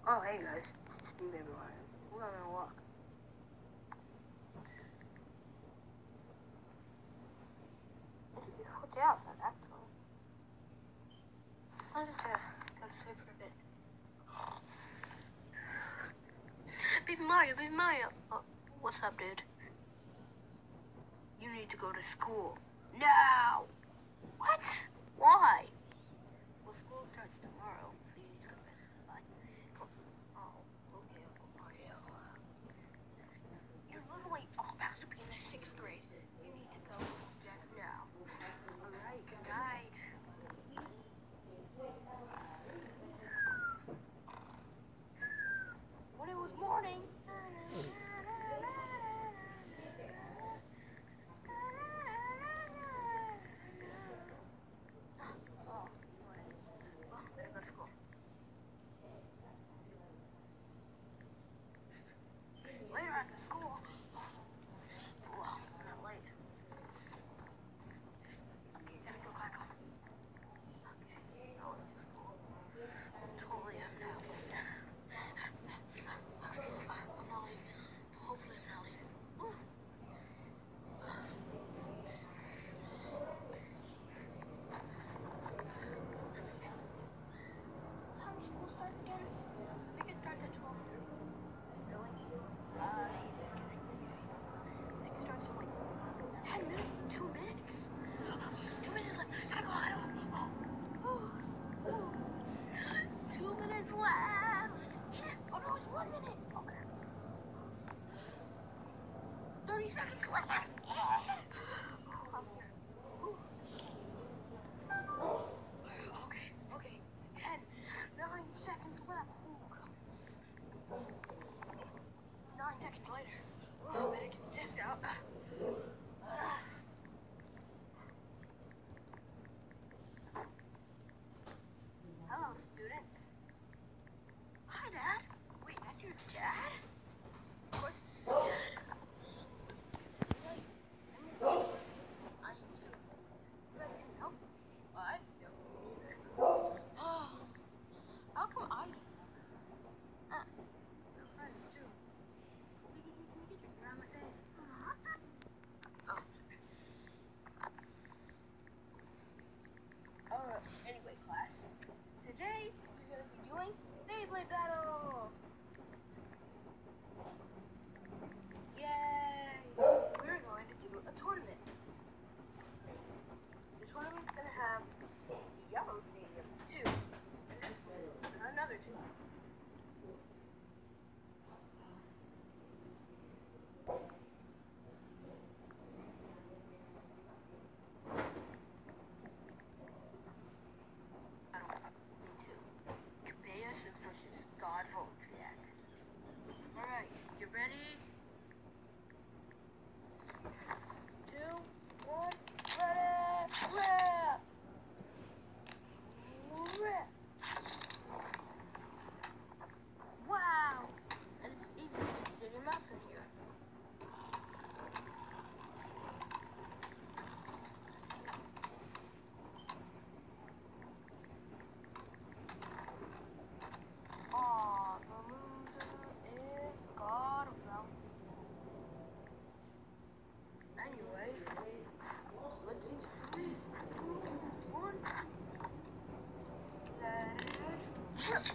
Oh, hey guys, it's me, everyone. We're on a walk. It's a beautiful day outside, actually. I'm just gonna go to sleep for a bit. Baby Mario. Oh, what's up, dude? You need to go to school. Now! What? Why? Well, school starts tomorrow, so you need to go to bed. Bye. Oh, okay, Uncle Mario. You're literally about to be in the 6th grade. You need to go to bed now. Alright, good night. When it was morning. Oh, it's morning. Well, better go to school. Later after school. Well, I'm not late. Okay, gotta go back home. Okay, I'll wait to school. Totally am not late. I'm not late. Hopefully I'm not late. Ooh. What time school starts again? I think it starts at 12:30. Really? He's just kidding. I think it starts in like 10 minutes, 2 minutes. 2 minutes left. Gotta go. Oh. 2 minutes left. Yeah. Oh no, it's 1 minute. Okay. 30 seconds left. Yeah. Oh, I'm here. Ooh. Okay. It's 10. 9 seconds left. Ooh. 9 seconds later. Oh, I better get this out. Hello, students. Hi, Dad. Wait, that's your dad? Of course it's his dad. I do. You guys didn't know? What? No, me neither. How come I didn't know? We're friends, too. Can we get your hair on my face? Oh, sorry. Anyway, class. Today, we're going to be doing Beyblade battles! Yay! We're going to do a tournament. The tournament's going to have the yellow stadiums, too. And this one is another team. Me too. Cabeus versus God Voltrak. Alright, you ready? 2, 1, ready, rip! Rip! Wow! And it's easy to see your mouth in here. Aw, the loser is God Voltrak. Anyway, let's see. 3, 2, 1. Let it rip!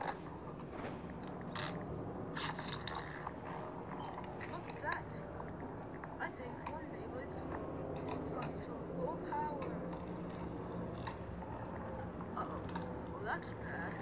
Look at that. I think one Beyblade's got some full power. Uh-oh. Well, that's bad.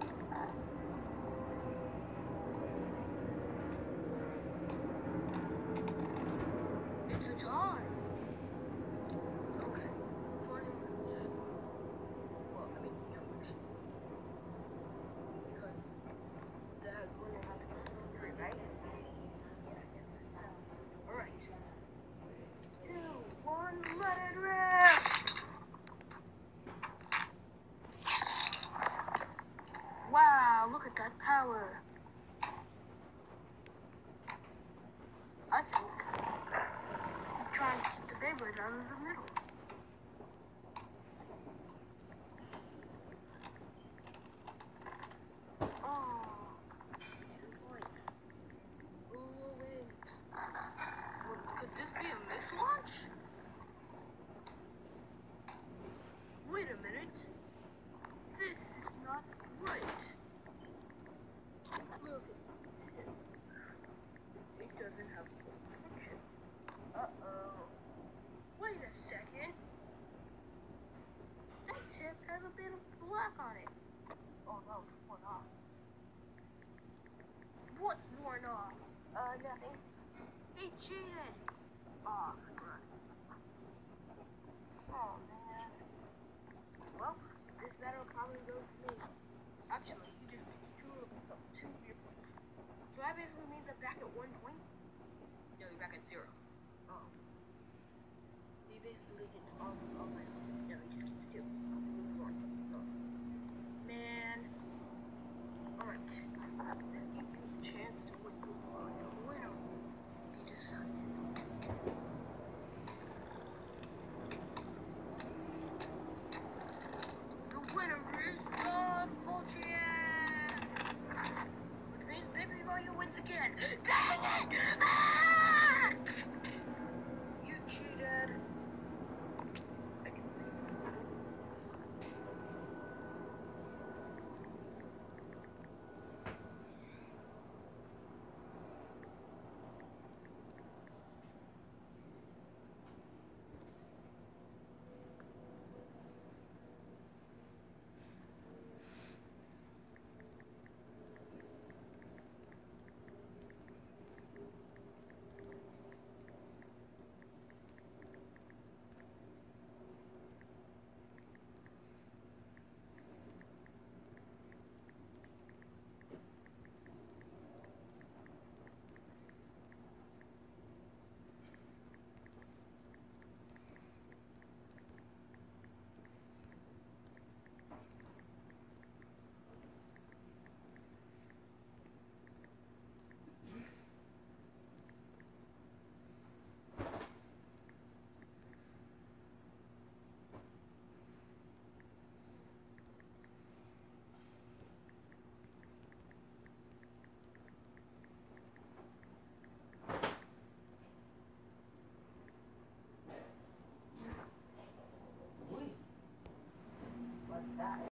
It's a tie. Okay. 40 minutes. Well, I mean, 2 minutes. Because the winner has to go to 3, right? Yeah, I guess that sounds good. Alright. 2, 1, let it rip! Wow, look at that power. I think he's trying to keep the Beyblade out of the middle. Oh, black on it. Oh no, it's worn off. What's worn off? Nothing. He cheated. Oh, crap. Oh, man. Well, this battle probably goes to me. Actually, you just picked two of your points. So that basically means I'm back at 1 point? No, you're back at 0. Oh. You basically get all my